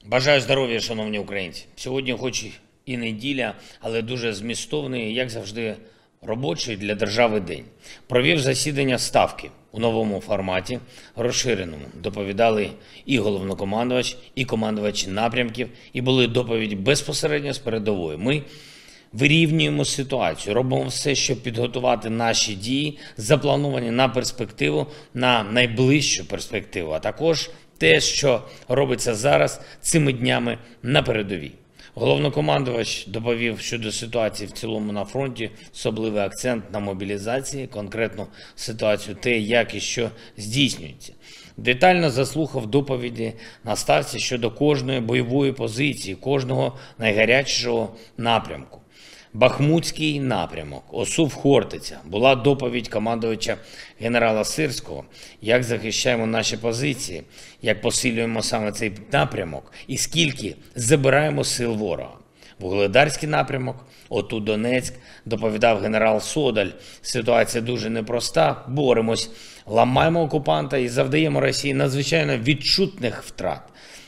Бажаю здоров'я, шановні українці. Сьогодні хоч і неділя, але дуже змістовний, як завжди, робочий для держави день. Провів засідання Ставки у новому форматі, розширеному. Доповідали і головнокомандувач, і командувач напрямків, і були доповіді безпосередньо з передової. Ми вирівнюємо ситуацію, робимо все, щоб підготувати наші дії, заплановані на перспективу, на найближчу перспективу, а також те, що робиться зараз цими днями на передовій. Головнокомандувач доповів щодо ситуації в цілому на фронті, особливий акцент на мобілізації, конкретну ситуацію, те, як і що здійснюється. Детально заслухав доповіді на ставці щодо кожної бойової позиції, кожного найгарячішого напрямку. Бахмутський напрямок, Осув-Хортиця. Була доповідь командувача генерала Сирського, як захищаємо наші позиції, як посилюємо саме цей напрямок і скільки забираємо сил ворога. Вугледарський напрямок, отут Донецьк, доповідав генерал Содаль. Ситуація дуже непроста, боремось, ламаємо окупанта і завдаємо Росії надзвичайно відчутних втрат.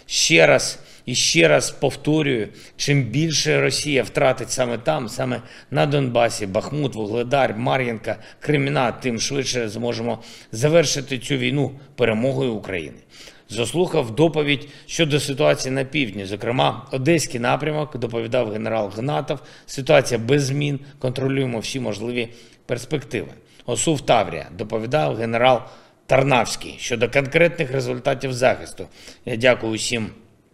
Ще раз повторюю, чим більше Росія втратить саме там, саме на Донбасі, Бахмут, Вугледар, Мар'їнка, Кремінна, тим швидше зможемо завершити цю війну перемогою України. Заслухав доповідь щодо ситуації на півдні, зокрема, Одеський напрямок, доповідав генерал Гнатов. Ситуація без змін, контролюємо всі можливі перспективи. Осув-Таврія, доповідав генерал Тарнавський щодо конкретних результатів захисту. Я дякую усім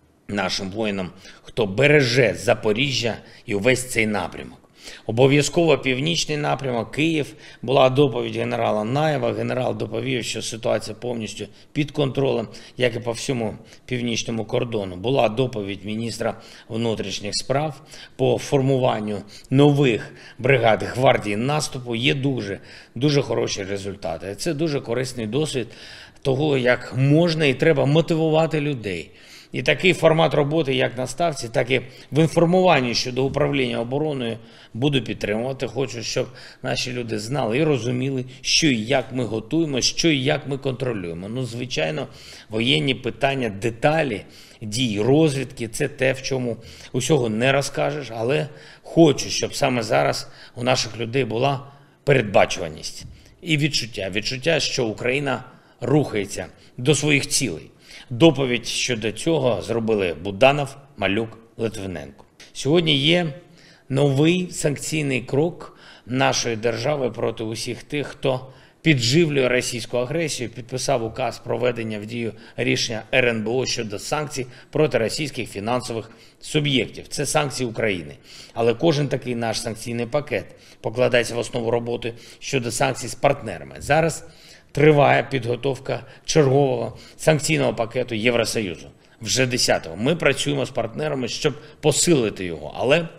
нашим воїнам, хто береже Запоріжжя і увесь цей напрямок. Обов'язково північний напрямок, Київ. Була доповідь генерала Наєва. Генерал доповів, що ситуація повністю під контролем, як і по всьому північному кордону. Була доповідь міністра внутрішніх справ по формуванню нових бригад гвардії наступу. Є дуже хороші результати. Це дуже корисний досвід того, як можна і треба мотивувати людей. І такий формат роботи, як на ставці, так і в інформуванні щодо управління обороною буду підтримувати. Хочу, щоб наші люди знали і розуміли, що і як ми готуємо, що і як ми контролюємо. Звичайно, воєнні питання, деталі, дій, розвідки – це те, в чому усього не розкажеш, але хочу, щоб саме зараз у наших людей була передбачуваність і відчуття, що Україна рухається до своїх цілей. Доповідь щодо цього зробили Буданов, Малюк, Литвиненко. Сьогодні є новий санкційний крок нашої держави проти усіх тих, хто підживлює російську агресію, підписав указ про введення в дію рішення РНБО щодо санкцій проти російських фінансових суб'єктів. Це санкції України. Але кожен такий наш санкційний пакет покладається в основу роботи щодо санкцій з партнерами. Зараз триває підготовка чергового санкційного пакету Євросоюзу. Вже 10-го. Ми працюємо з партнерами, щоб посилити його. Але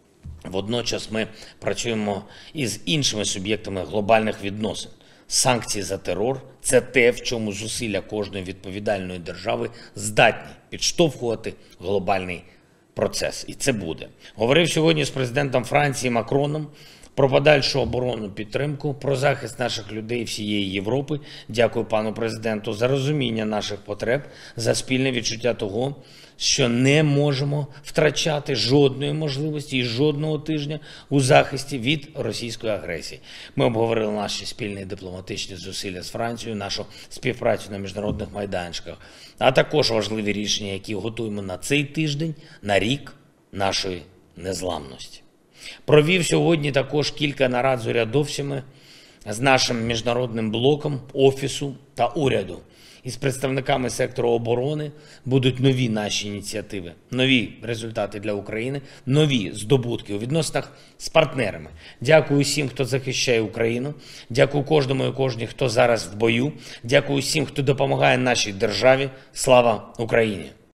водночас ми працюємо і з іншими суб'єктами глобальних відносин. Санкції за терор – це те, в чому зусилля кожної відповідальної держави здатні підштовхувати глобальний процес. І це буде. Говорив сьогодні з президентом Франції Макроном про подальшу оборонну підтримку, про захист наших людей всієї Європи. Дякую пану президенту за розуміння наших потреб, за спільне відчуття того, що не можемо втрачати жодної можливості і жодного тижня у захисті від російської агресії. Ми обговорили наші спільні дипломатичні зусилля з Францією, нашу співпрацю на міжнародних майданчиках, а також важливі рішення, які готуємо на цей тиждень, на рік нашої незламності. Провів сьогодні також кілька нарад з урядовцями, з нашим міжнародним блоком, офісу та уряду. І з представниками сектору оборони будуть нові наші ініціативи, нові результати для України, нові здобутки у відносинах з партнерами. Дякую всім, хто захищає Україну. Дякую кожному і кожній, хто зараз в бою. Дякую всім, хто допомагає нашій державі. Слава Україні!